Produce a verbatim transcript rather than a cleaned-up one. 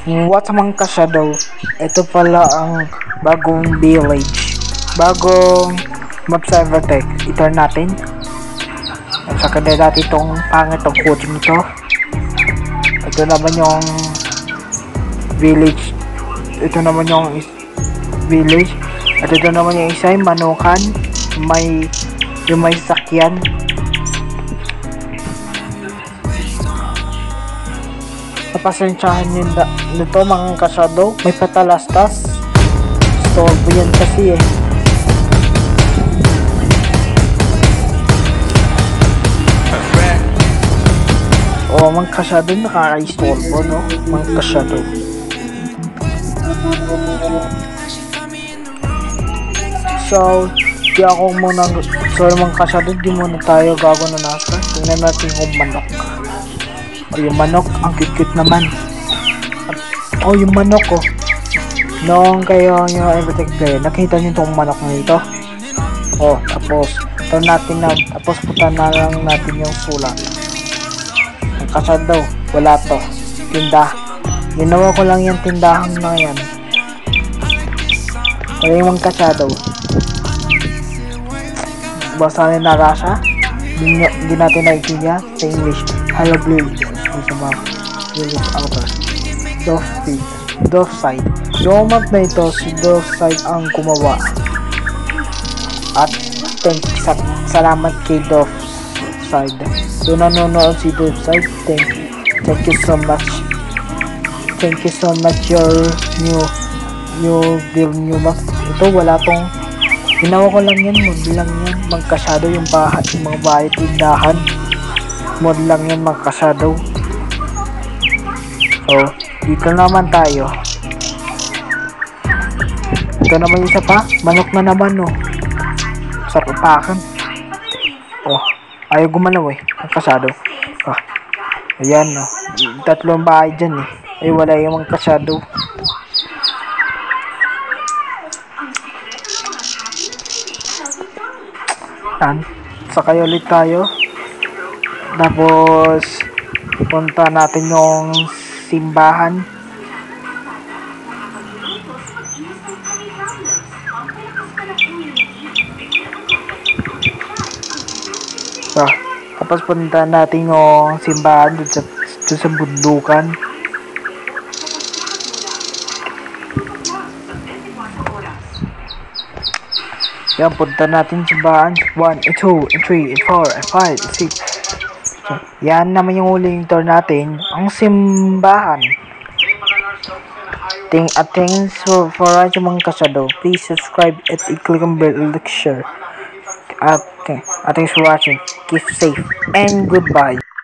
What mga ka-shadow? Ito pala ang bagong village. Bagong map server tech. I-turn natin. At saka na natin itong pangit ang coaching ito. Ito naman yung village. Ito naman yung village. At ito naman yung isa yung manukan. May yung may sakyan. Napasensyahan yun da, nito mga ka-shadow. May patalastas. Storbo yan kasi eh. O mga ka-shadow, nakaka-istorbo no mga ka-shadow. So di ako muna, sorry mga ka-shadow, di muna tayo gago na nasa. Tingnan natin yung manok. O yung manok, ang cute-cute naman. O yung manok ko. Oh. Noong kayo yung everything player, nakita nyo itong manok na ito. O, tapos, ito natin na, tapos puta na lang natin yung sulat. Ang kasad daw, wala to. Tinda. Ginawa ko lang yung tindahan na yan. Wala yung kasad daw. Basta na narasa. Hindi natin nakikinya sa English. Hello blue. Sa mga village outer. Dove feed. Dove side. Yung map na ito, si Dove side ang gumawa. At thank sa salamat kay Dove side. So nanonood si Dove side. Thank you. Thank you so much. Thank you so much your new new build new map. Ito wala tong ginawa ko lang yan, mod lang yan, magkasado yung bahay, yung mga bahay tindahan, mod lang yan magkasado. So, dito naman tayo. Ito naman isa pa, manok na naman no. Sa papakan. Oh, ayaw gumalaw eh, magkasado. Ah, ayan no, tatlong bahay dyan eh. Ay wala yung magkasado. Yan, sakay ulit tayo. Tapos punta natin yung simbahan. So, tapos punta natin yung simbahan dun sa, dun sa bundukan. Yan, punta natin simbahan. one, two, three, four, five, six. So, yan naman yung huling tour natin. Ang simbahan. Ting, at thanks for, for watching mga kasado. Please subscribe at i-click ang bell like share. At, at thanks for watching. Keep safe and goodbye.